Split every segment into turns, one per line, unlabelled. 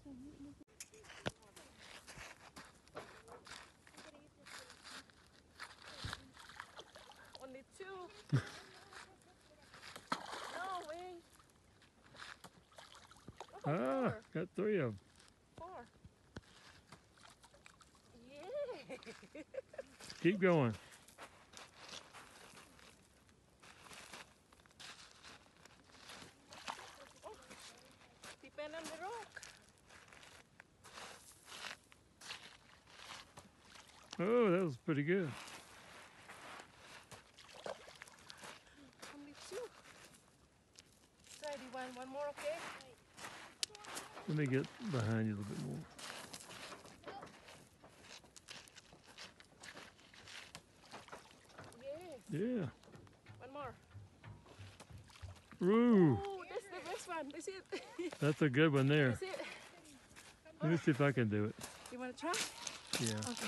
Only two. No way.
Ah, got 3 of them.
4. Yeah.
Keep going.
Depend on the rock.
Oh, that was pretty good.
Only 2. Try the one more, okay?
Let me get behind you a little bit more.
Yeah.
Yeah.
One more.
Ooh,
Oh, that's the best one. That's it.
that's a good one there.
That's it.
Let me see if I can do it.
You want to try?
Yeah.
Okay.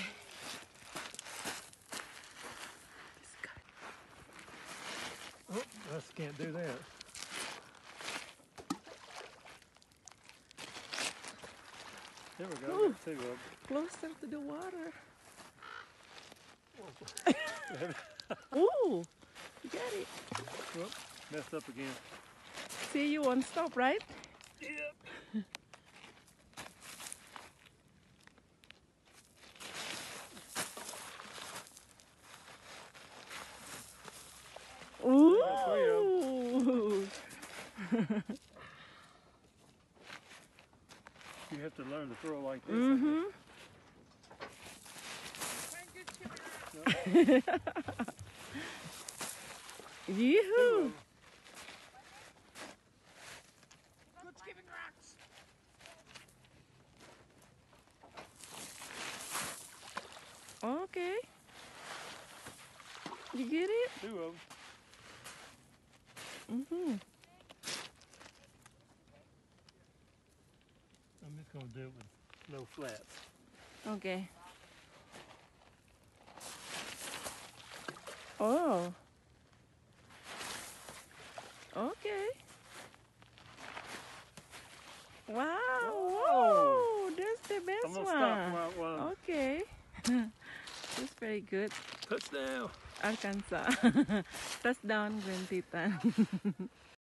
It's good.
Oh, I just can't do that. There we go.
Ooh.
Got 2 of them.
Closer to the water. Ooh, you got it.
Whoop, messed up again.
See, you won't stop, right?
Yep.
Ooh.
You have to learn to throw like this.
Mm-hmm. Yoo-hoo.
Good skipping rocks.
Okay. You get it?
2 of them.
Mm-hmm.
I'm just going to do it with no flats.
Okay. Oh. Okay. Wow. Whoa. That's the
I'm
best
going to
one.
stop while
Okay. That's very good.
touchdown.
Arkansas. Touchdown, Grand Teton.